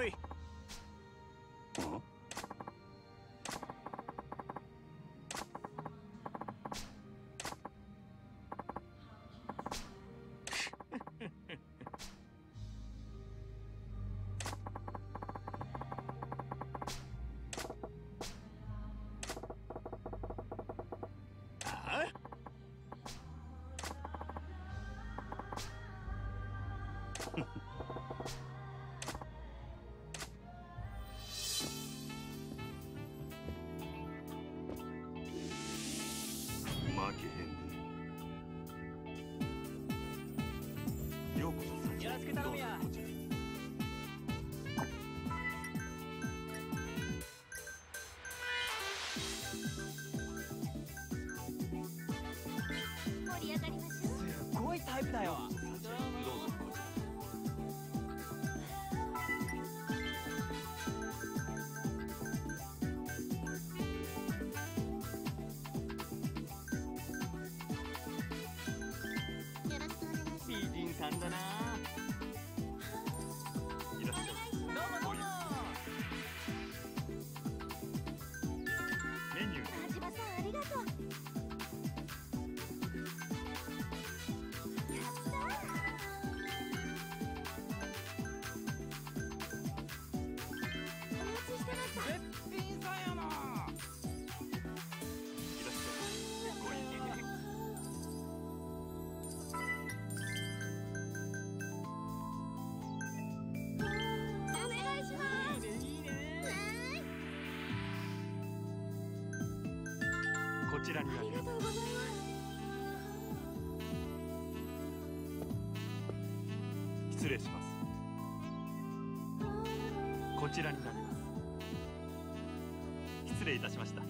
来い。失礼します。こちらになります。失礼いたしました。あ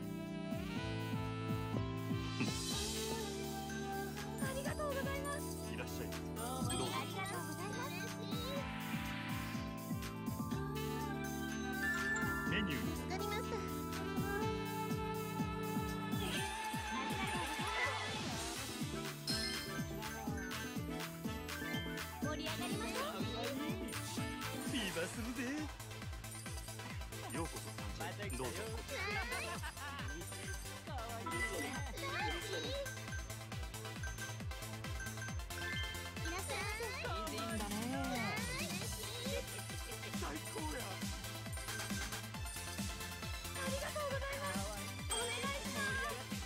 りがとうございます。 いらっしゃい。どうぞ。 ありがとうございます。 メニュー。 わかりました。盛り上がりましょう。 フィーバーするぜ。ようこそ参上。どうぞ。 かわいいね。いらっしゃいませ。 いいんだね。 最高や。 ありがとうございます。お願いします。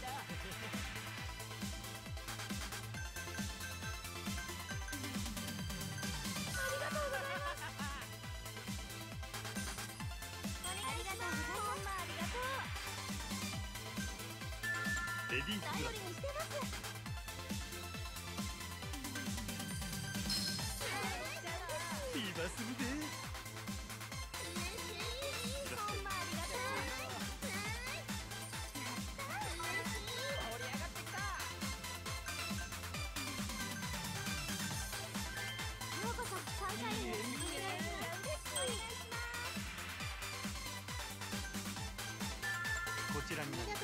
ありがとうございます。ありがとうございます。ありがとう。 レディース頼りにしてます。 フィーバーするぜ。こちらになります。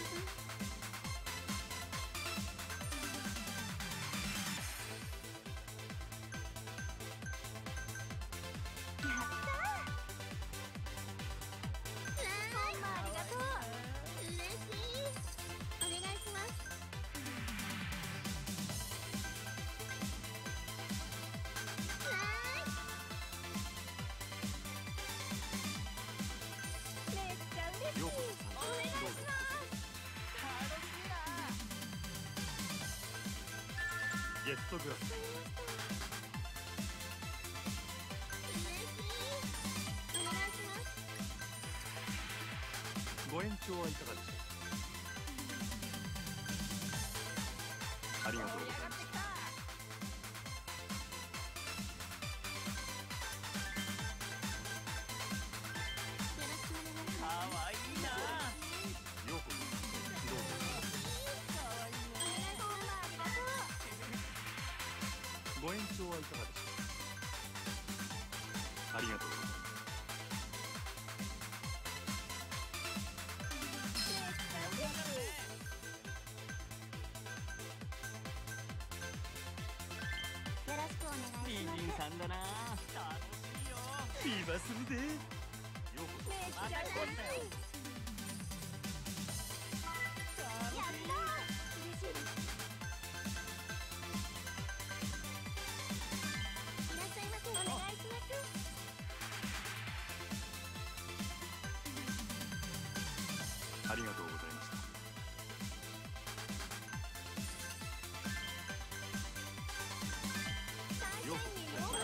ゲストグラス。ご延長はいかがでしょう。ありがとうございます。 かわいいな。 ようこそ。どうぞ。ご延長はいかがでしょう。ありがとうございます。 よろしくお願いします。 美人さんだな。楽しいよ。 フィーバーするで。ようこそ。 名刺がない。やったー。嬉しいです。いらっしゃいませ。お願いします。 ありがとうございました。 サンシャインにようこそ。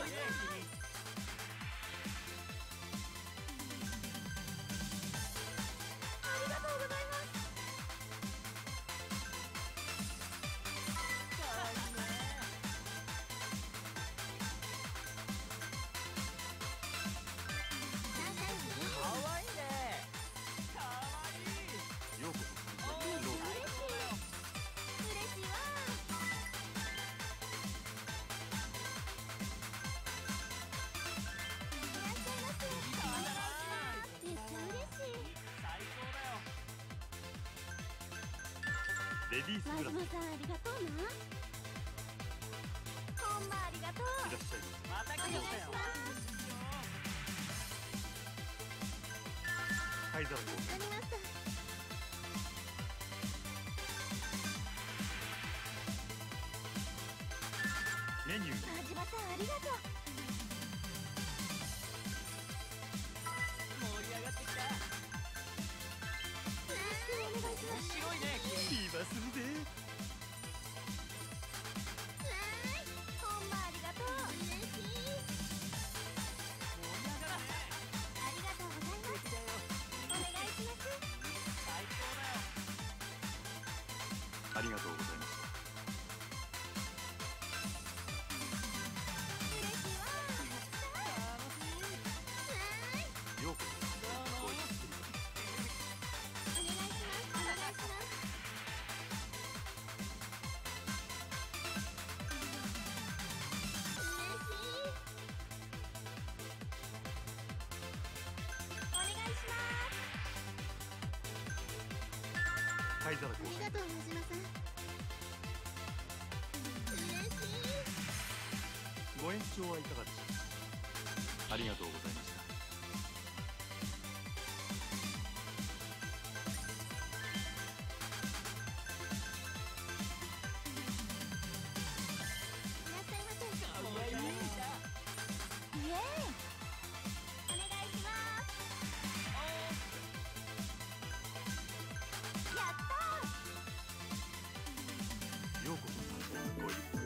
ありがとうございます。かわいいね。サンシャインにかわいいね。かわいい。 ようこそ。 嬉しい。嬉しいわ。いらっしゃいませ。お願いします。めっちゃ嬉しい。 最高だよ。 レディースグラス。 マジマさんありがとうな。ほんまありがとう。 いらっしゃいままた来ようよ。 お願いします。 す。灰皿わかりました。 メニュー。 マジマさんありがとう。 盛り上がってきた。 よろしくお願いします。 面白いね君。 フィーバーするで。 はーい。ほんまありがとう。嬉しい。 盛り上がるね。 ありがとうございます。お願いします。 最高だよ。 ありがとうございました。 嬉しいわ。 楽しい。 はーい。 ようこそ。 どうも。 お願いします。お願いします。嬉しい。お願いします。 灰皿ありがとう、マジマさん。嬉しい。 ご延長はいかがでしょうか。ありがとうございました。 いらっしゃいませ。 かわいい。 イエーイ。お願いします。やったようこそ。ごゆっくり。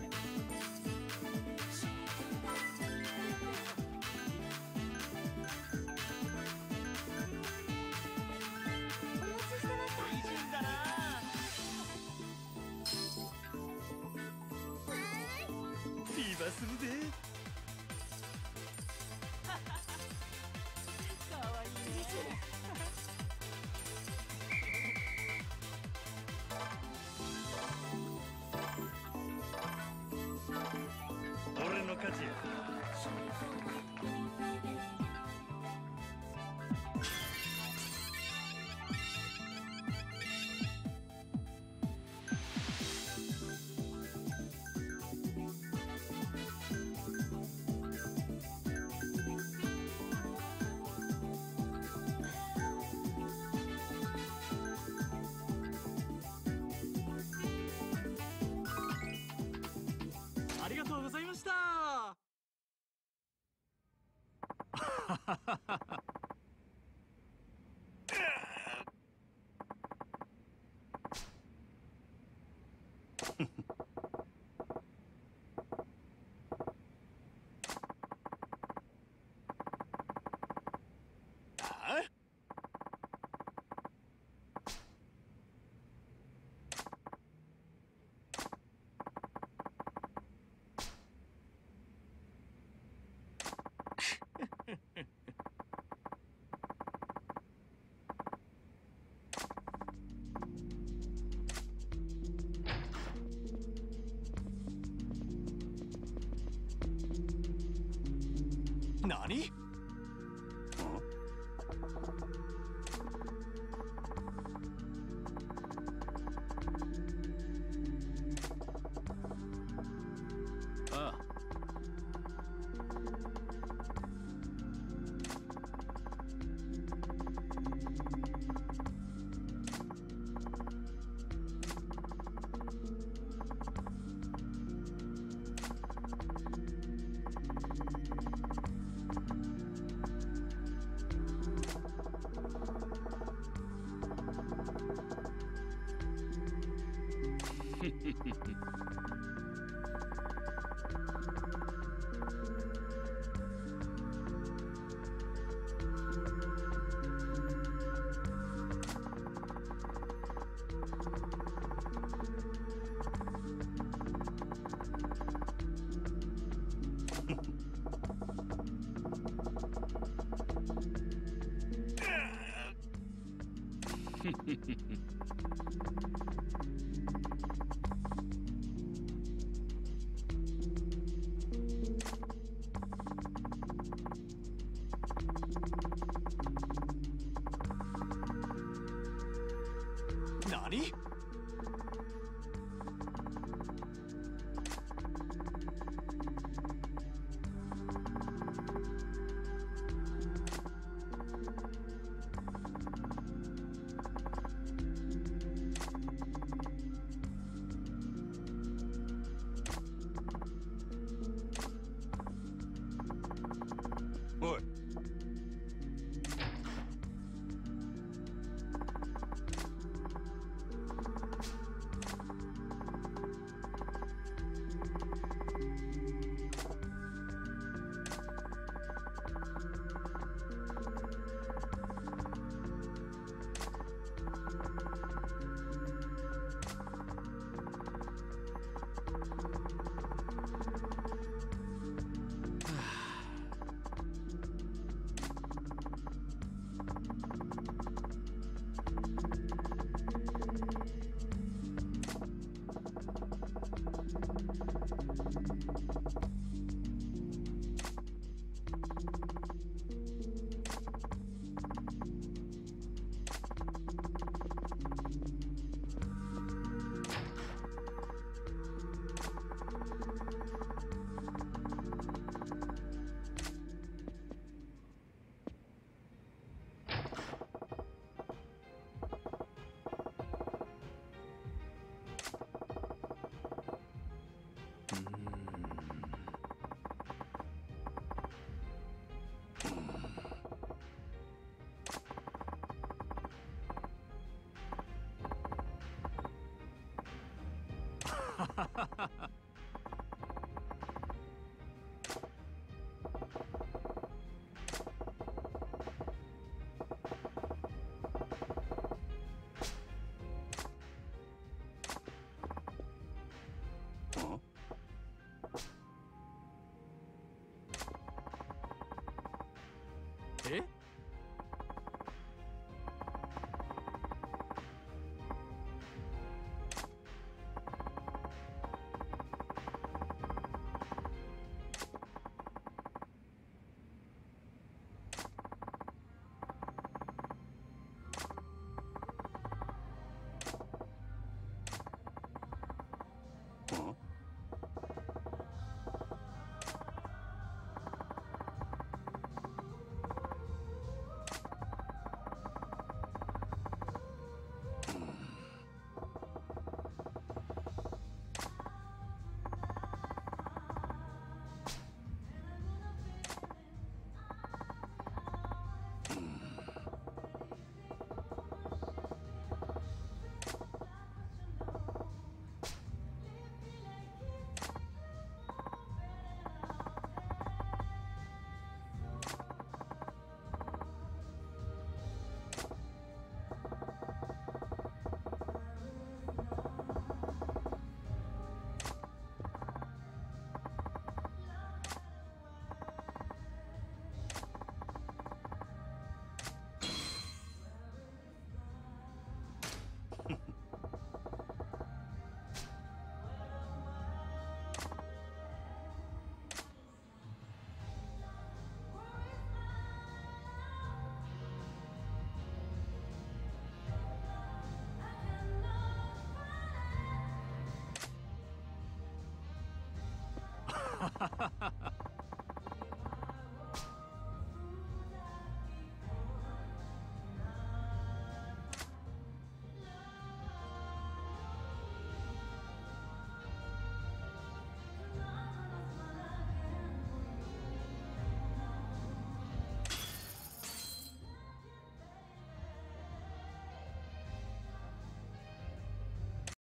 ー。お待ちしてました。 美人だな。 はーい。 フィーバーするで。 かわいいね。 嬉しいです。 俺の勝ちや。 ありがとうございました。何？ああ。 何？ おい。 え？